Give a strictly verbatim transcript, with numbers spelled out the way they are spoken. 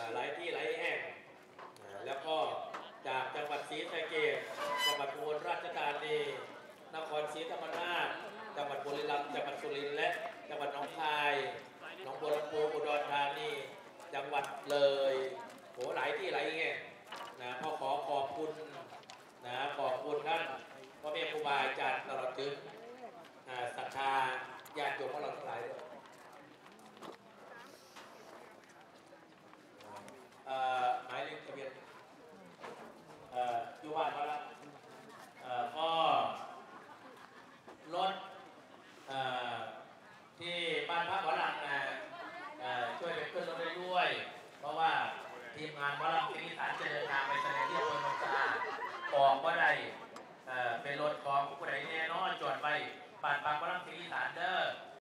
หลายที่หลายแห่งแล้วก็จากจังหวัดศรีสะเกษจังหวัดอุบลราชธานีนครศรีธรรมราชจังหวัดบุรีรัมย์จังหวัดสุรินทร์และจังหวัดหนองคายหนองบัวลำพูอุดรธานีจังหวัดเลยโหหลายที่หลายแห่งนะพ่อขอขอบคุณนะขอบคุณท่านพ่อแม่ครูบาอาจารย์ตลอดถึงศรัทธาญาติโยมของเราทั้งหลายหมายเลขทะเบียนอยู่บ้านมาแล้วก็รถที่บ้านพักหมอลำนะช่วยไปขึ้นรถได้ด้วยเพราะว่าทีมงานหมอลำที่นี่สารจะเดินทางไปแสดงที่อำเภอหนองสะอาดบอกว่าใดเป็นรถของผู้ใดแน่นอนจอดไปบ้านพักหมอลำที่นี่สารเด้อ